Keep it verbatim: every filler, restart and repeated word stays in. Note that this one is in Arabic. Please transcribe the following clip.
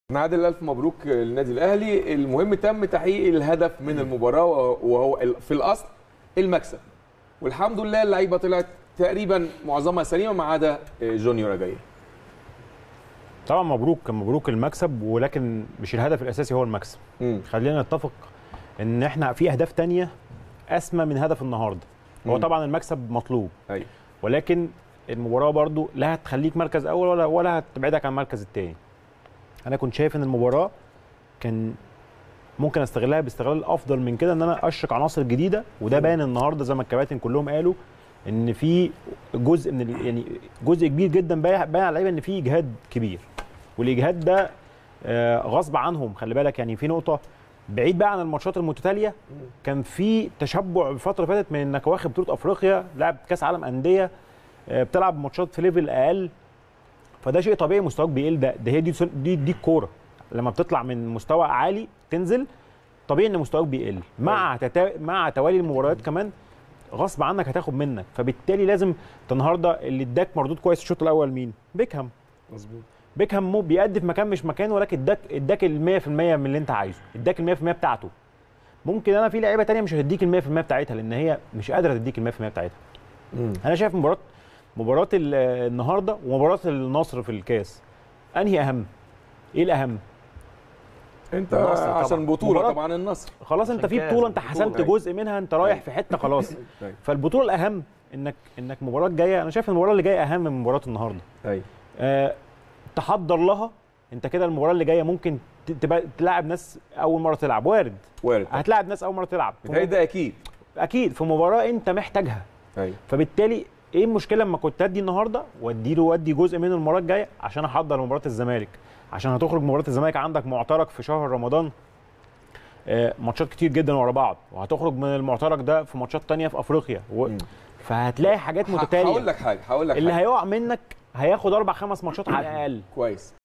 نعادل الف مبروك للنادي الاهلي. المهم تم تحقيق الهدف من المباراه وهو في الاصل المكسب، والحمد لله اللعيبه طلعت تقريبا معظمها سليمه ما عدا جونيور اجاي. طبعا مبروك مبروك المكسب، ولكن مش الهدف الاساسي هو المكسب. مم. خلينا نتفق ان احنا في اهداف تانية اسمى من هدف النهارده. هو طبعا المكسب مطلوب، أيوة. ولكن المباراه برضو لا هتخليك مركز اول ولا ولا هتبعدك عن المركز الثاني. انا كنت شايف ان المباراه كان ممكن استغلها باستغلال افضل من كده، ان انا اشرك عناصر جديده، وده باين النهارده زي ما الكباتن كلهم قالوا ان في جزء من يعني جزء كبير جدا باين على اللعيبه ان في اجهاد كبير، والاجهاد ده غصب عنهم. خلي بالك يعني في نقطه بعيد بقى عن الماتشات المتتاليه، كان في تشبع الفتره اللي فاتت من انك واخد بطوله افريقيا، لاعب كاس عالم انديه، بتلعب ماتشات في ليفل اقل، فده شيء طبيعي مستواك بيقل. ده ده هي دي دي, دي الكوره، لما بتطلع من مستوى عالي تنزل طبيعي ان مستواك بيقل، مع تتا... مع توالي المباريات كمان غصب عنك هتاخد منك، فبالتالي لازم النهارده اللي اداك مردود كويس الشوط الاول مين؟ بيكهام. مظبوط. بيكهام مو بيأدي في مكان مش مكانه، ولكن اداك اداك ال مية في المية من اللي انت عايزه، اداك ال مية في المية بتاعته. ممكن انا في لعيبه ثانيه مش هتديك ال مية في المية بتاعتها، لان هي مش قادره تديك ال مية في المية بتاعتها. مم. انا شايف مباراه مباراه النهارده ومباراه النصر في الكاس انهي اهم؟ ايه الاهم؟ انت عشان بطوله طبعا النصر خلاص، انت في بطوله انت حسمت جزء منها، انت رايح في حته خلاص. فالبطوله الاهم انك انك المباراه الجايه، انا شايف المباراه اللي جايه اهم من مباراه النهارده. ايوه آه تحضر لها. انت كده المباراه اللي جايه ممكن تبقى تلاعب ناس اول مره تلعب، وارد وارد هتلاعب ناس اول مره تلعب، ده اكيد اكيد في مباراه انت محتاجها. ايوه فبالتالي ايه المشكله لما كنت ادي النهارده وادي له وادي جزء منه المباراه الجايه عشان احضر مباراه الزمالك، عشان هتخرج مباراه الزمالك عندك معترك في شهر رمضان، آه ماتشات كتير جدا ورا بعض، وهتخرج من المعترك ده في ماتشات ثانيه في افريقيا و... فهتلاقي حاجات متتاليه. هقول لك حاجه هقول لك اللي حاجة. هيقع منك هياخد اربع خمس ماتشات على الاقل. كويس.